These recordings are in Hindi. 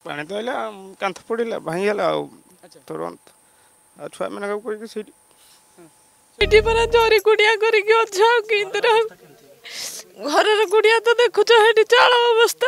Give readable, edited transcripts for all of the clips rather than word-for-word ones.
पानी तो आइला कांथ पड़िला भांगीगला तुरंत आ छुआ मैंने करके सीटी पर चोरी गुड़िया करके अच्छा किंतु घर गुड़िया तो देखुच हेटी चाल अवस्था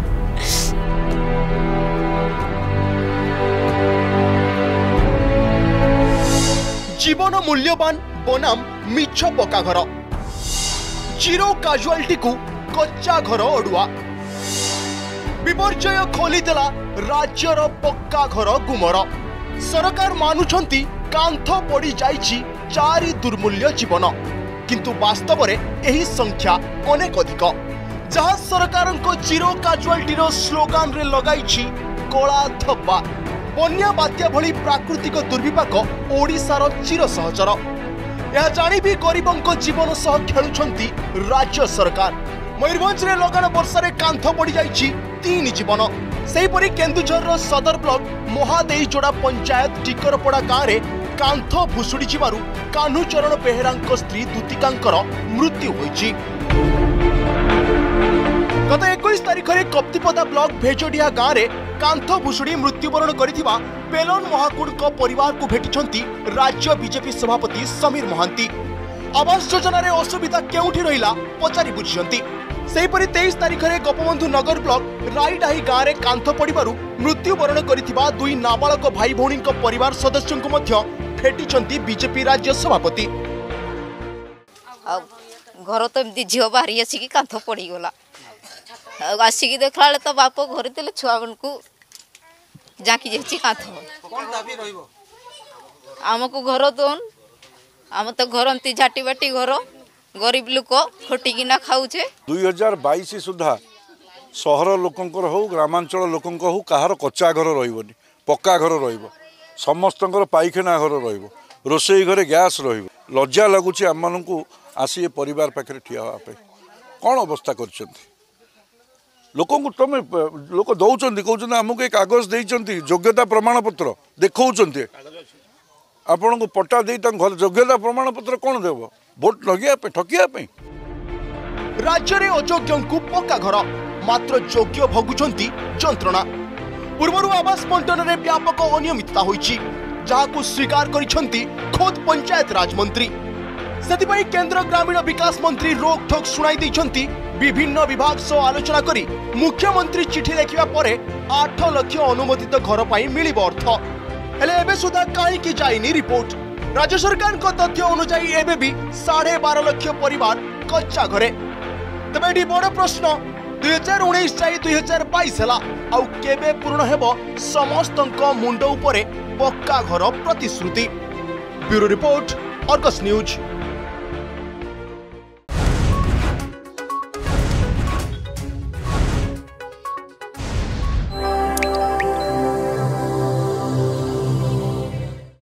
जीवन मूल्यवान बनाम मिछ पक्का घर जीरो काजुआलिटी को कच्चा घर अड़ुआ विपर्यय खोलीदेला राज्यर पक्का घर गुमर सरकार मानुछंती कांथ पड़ी जाइछि 4 दुर्मूल्य जीवन किंतु वास्तव में यही संख्या अनेक अधिक जहाँ सरकार जीरो काजुआलिटी स्लोगान रे लगाई कला धब्बा बन्या बात्या भली प्राकृतिक दुर्विपाक ओडिशार चिर सहचर यह जानी भी गरीबों जीवन सह खेलुछंती राज्य सरकार मयूरभंज रे लगान वर्षा रे कांथ पड़ी जाइछि 3 जीवन सेहीपरि केन्दुझर सदर ब्लॉक महादेईजोड़ा पंचायत टिकरपड़ा गाँव में कांथ भुशुड़ी जिबारु कान्हूचरण बेहेरा स्त्री दूतिका मृत्यु होइछि। गत 21 तारिख में कप्तिपदा ब्लॉक भेजोडिया गाँव में कांथ भुशुड़ी मृत्युवरण करिथिबा पेलन महाकुड़ परिवार को भेटिछंती राज्य बीजेपी सभापति समीर महांती आवास योजना रे असुविधा केउठी रहिला पचारि बुझिछंती। सेहीपरि 23 तारिख में गोपबंधु नगर ब्लॉक राईडाही गाँव में कांथ पड़िबारु मृत्युवरण करिथिबा 2 नाबालक भाई भौणी परिवार सदस्यों को मध्य भेटिछंती बीजेपी राज्य सभापति। घर तो एमती झील बाहरी आसिकी कांथ पड़गला आसिकी देखला तो बाप घर थे छुआ मन को जाकी जाइए कांथ आमको घर दोन आम तो घर एमती झाटी बाटी घर गरीब लोक खटिकिना खाऊे 2022 सुधा सहर लोकंकर हो ग्रामांचल लोकंक हो कहार कच्चा घर रही पक्का घर रहिबो समस्तंकर पाइखाना घर रहिबो रोषेई घरे गैस रहिबो लज्जा लगुच आम मानू आसी परिवार पाखे ठिया होगा कौन अवस्था कर लोक तुम लोक दौरान कहते आमको एक कागज देती योग्यता प्रमाण पत्र देखा आपण को पट्टा दे योग्यता प्रमाण पत्र कौन देव भोट लगे ठकिया राज्य में अयोग्य को पक्का घर मात्र योग्य भोगुंट जंत्रणा पूर्व आवास बंटन में व्यापक अनियमितता होइछि जहां स्वीकार करिसेंती खोद पंचायत राज मंत्री सेतिपई केंद्र ग्रामीण विकास मंत्री रोक ठोक सुनाई दैछंती विभिन्न विभाग सह आलोचना करी मुख्यमंत्री चिठी लिखिबा परे 8 लाख अनुमोदित घर पाई मिलिबो अर्थ हेले एबे सुधा काई की जाइनी रिपोर्ट राज्य सरकार को तथ्य अनुसार एबे भी 12.5 लाख परिवार कच्चा घरे तबे एडी बड़ प्रश्न 2019 जाई 2022 हला आउ केबे पूर्ण हेबो समस्तंक मुंड उपरे पक्का घर प्रतिश्रुति ब्यूरो रिपोर्ट अर्गस न्यूज।